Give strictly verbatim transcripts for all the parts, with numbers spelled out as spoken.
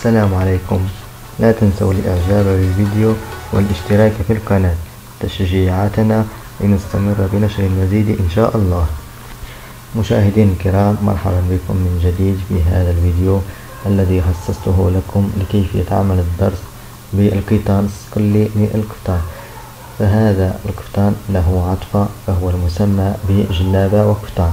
السلام عليكم. لا تنسوا الإعجاب بالفيديو والاشتراك في القناة تشجيعاتنا لنستمر بنشر المزيد إن شاء الله. مشاهدين الكرام، مرحبا بكم من جديد في هذا الفيديو الذي خصصته لكم لكيفية عمل الدرس بالقيطان الصقلي للقفطان. فهذا القفطان له عطفة، فهو المسمى بجلابة وقفطان.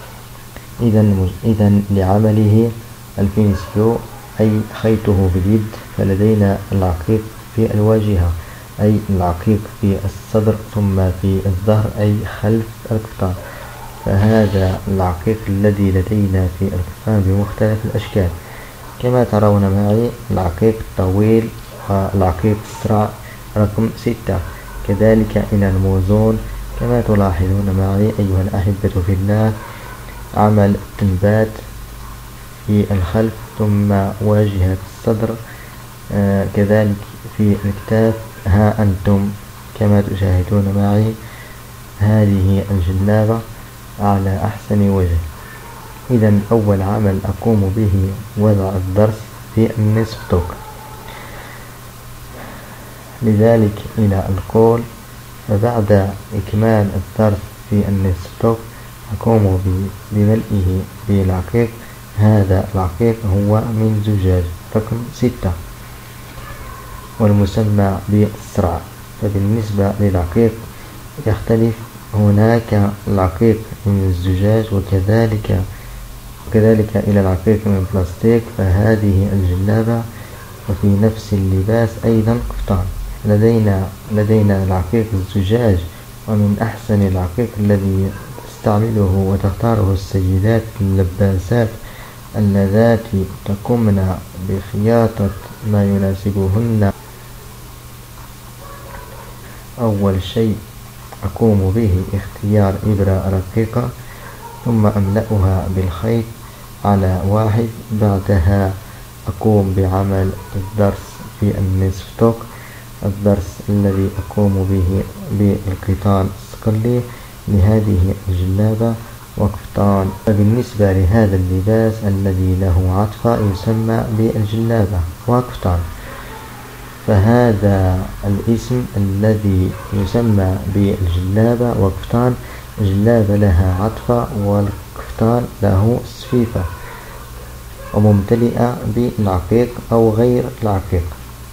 إذا لعمله الفينيسيو أي خيطه باليد، فلدينا العقيق في الواجهة أي العقيق في الصدر ثم في الظهر أي خلف القفطان. فهذا العقيق الذي لدينا في القفطان بمختلف الأشكال كما ترون معي، العقيق طويل والعقيق سرع رقم ستة، كذلك إلى الموزون كما تلاحظون معي أيها الأحبة في الله، عمل تنبات في الخلف ثم واجهة الصدر، آه كذلك في الكتاف. ها أنتم كما تشاهدون معي هذه الجلابة على أحسن وجه. إذا أول عمل أقوم به وضع الضرس في النصف توك، لذلك إلى القول. فبعد إكمال الضرس في النصف توك أقوم بملئه بالعقيق. هذا العقيق هو من زجاج رقم ستة والمسمى بالصرع. فبالنسبة للعقيق يختلف، هناك العقيق من الزجاج وكذلك وكذلك إلى العقيق من بلاستيك. فهذه الجلابة وفي نفس اللباس أيضا قفطان. لدينا لدينا العقيق الزجاج، ومن أحسن العقيق الذي تستعمله وتختاره السيدات اللباسات اللذات تقومن بخياطة ما يناسبهن. أول شيء أقوم به اختيار إبرة رقيقة ثم أملأها بالخيط على واحد. بعدها أقوم بعمل الضرس في النصف توك، الضرس الذي أقوم به بالقيطان الصقلي لهذه الجلابة وقفطان. فبالنسبة لهذا اللباس الذي له عطفة يسمى بالجلابة وقفطان. فهذا الاسم الذي يسمى بالجلابة وقفطان، جلابة لها عطفة والقفطان له سفيفة وممتلئة بالعقيق أو غير العقيق،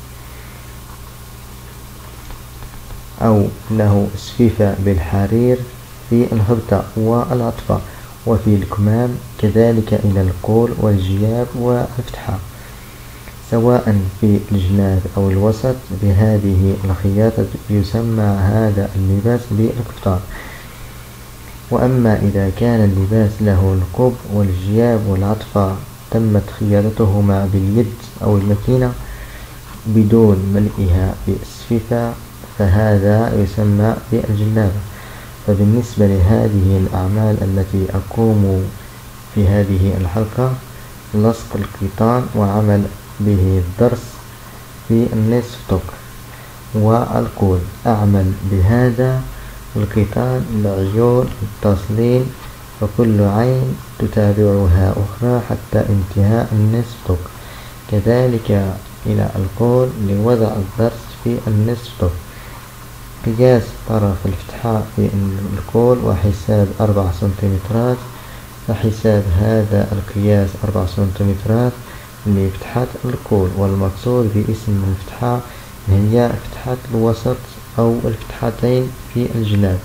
أو له سفيفة بالحرير في الهبطة والعطفة وفي الكمام، كذلك إلى القول والجياب والفتحة، سواء في الجناب أو الوسط. بهذه الخياطة يسمى هذا اللباس بالقفطان. وأما إذا كان اللباس له القب والجياب والعطفة تمت خياطتهما باليد أو الماكينة بدون ملئها بالسفيفة، فهذا يسمى بالجلابة. فبالنسبة لهذه الأعمال التي أقوم في هذه الحلقة، لصق القيطان وعمل به الضرس في النصف توك والقول، أعمل بهذا القيطان العيون متصلين، فكل عين تتابعها أخرى حتى انتهاء النصف توك. كذلك إلى القول لوضع الضرس في النصف توك، قياس طرف الفتحة في القول وحساب أربع سنتيمترات، فحساب هذا القياس أربع سنتيمترات لفتحة القول. والمقصود باسم الفتحة هي فتحة الوسط أو الفتحتين في الجناب.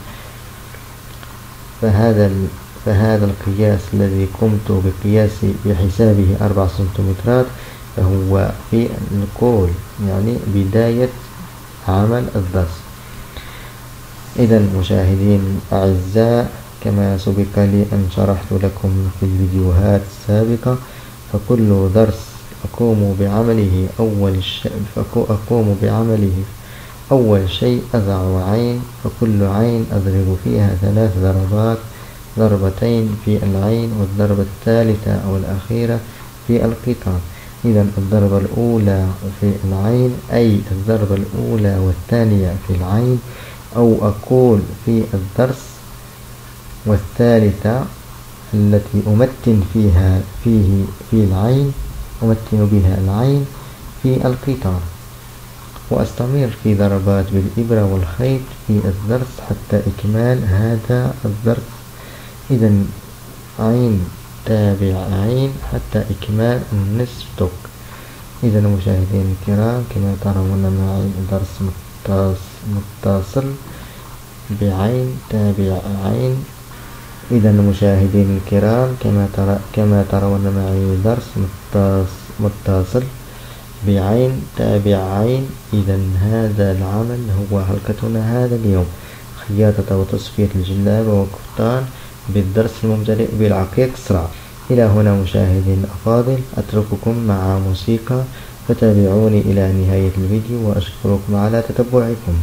فهذا فهذا القياس الذي قمت بقياس بحسابه أربع سنتيمترات فهو في القول، يعني بداية عمل الضرس. إذا مشاهدين أعزاء، كما سبق لي أن شرحت لكم في الفيديوهات السابقة، فكل درس أقوم بعمله أول شيء أقوم بعمله أول شيء أضع عين، فكل عين أضرب فيها ثلاث ضربات، ضربتين في العين والضربة الثالثة أو الأخيرة في القيطان. إذا الضربة الأولى في العين أي الضربة الأولى والثانية في العين، أو أقول في الضرس والثالثة التي أمتن فيها فيه في العين أمتن بها العين في القطار، وأستمر في ضربات بالإبرة والخيط في الدرس حتى إكمال هذا الدرس. إذا عين تابع عين حتى إكمال النصف دوك. إذا مشاهدين الكرام كما ترون معي درس متصل بعين تابع عين. إذا مشاهدين الكرام كما ترى كما ترون معي درس متصل بعين تابع عين. إذا هذا العمل هو حلقتنا هذا اليوم، خياطة وتصفية الجلابة والكفتان بالدرس الممتلئ بالعقيق الصراع. إلى هنا مشاهدين الأفاضل أترككم مع موسيقى، فتابعوني إلى نهاية الفيديو وأشكركم على تتبعكم.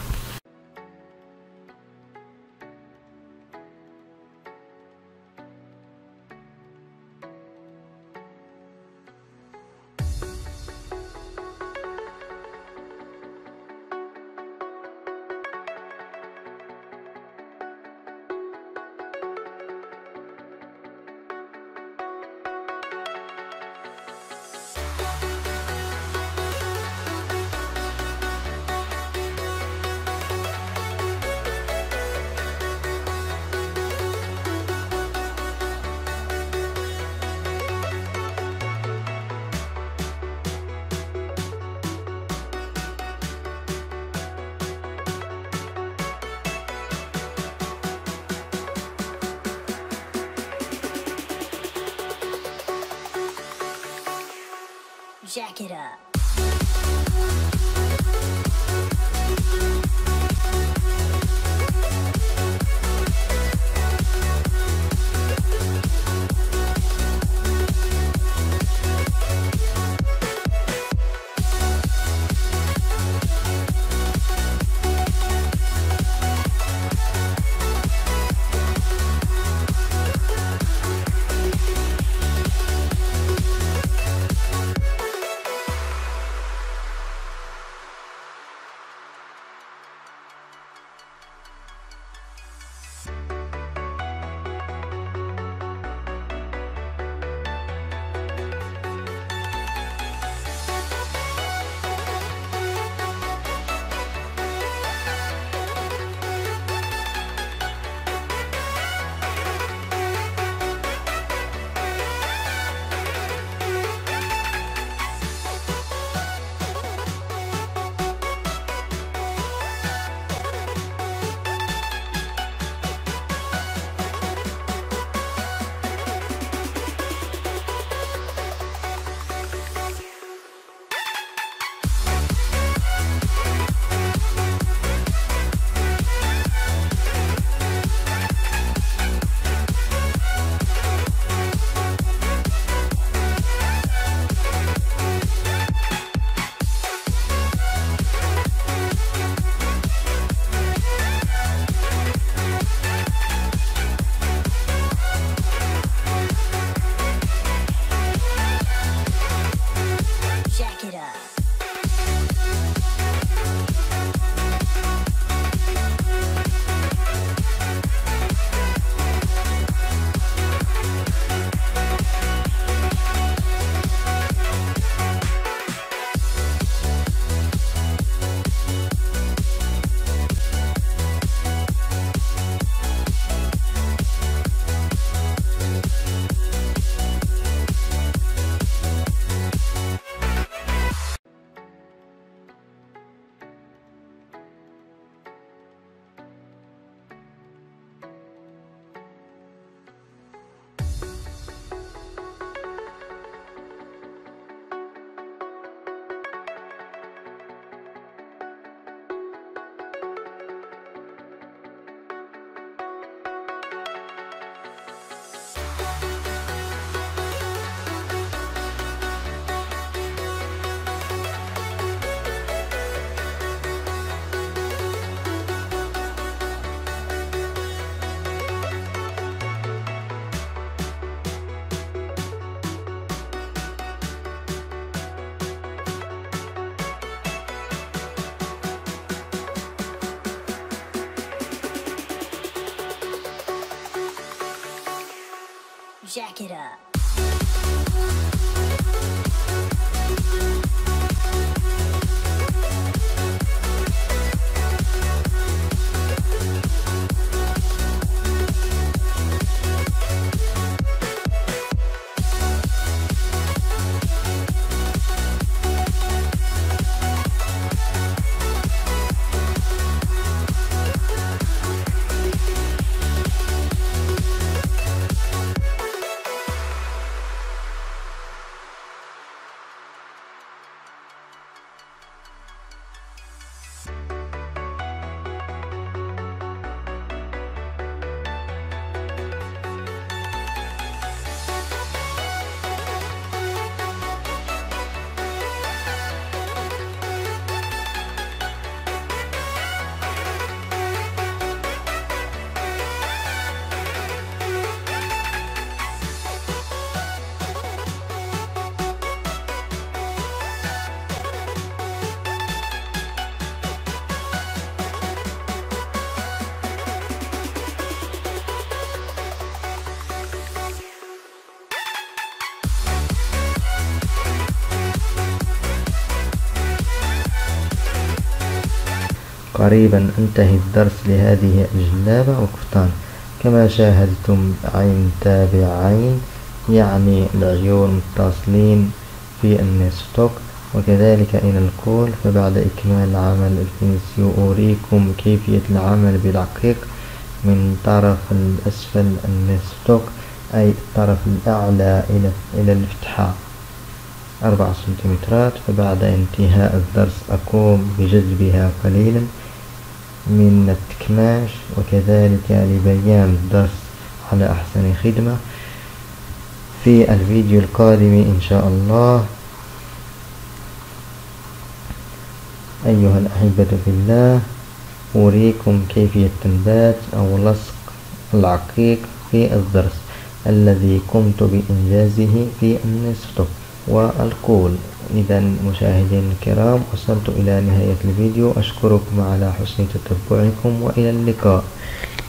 Jack it up. Jack it up. قريبا أنتهي الدرس لهذه الجلابة وكفتان كما شاهدتم عين تابع عين، يعني العيون متصلين في النصف، وكذلك إلى الكول. فبعد إكمال العمل الفينيسيو أوريكم كيفية العمل بالعقيق من طرف الأسفل النصف، أي الطرف الأعلى إلى إلى الفتحة أربعة سنتيمترات. فبعد انتهاء الدرس أقوم بجذبها قليلا من التكماش، وكذلك لبيان الدرس على أحسن خدمة في الفيديو القادم إن شاء الله. أيها الأحبة في الله، أريكم كيفية تنبات أو لصق العقيق في الضرس الذي قمت بإنجازه في النصف والكول. إذا مشاهدين الكرام، وصلت إلى نهاية الفيديو، أشكركم على حسن تتبعكم وإلى اللقاء.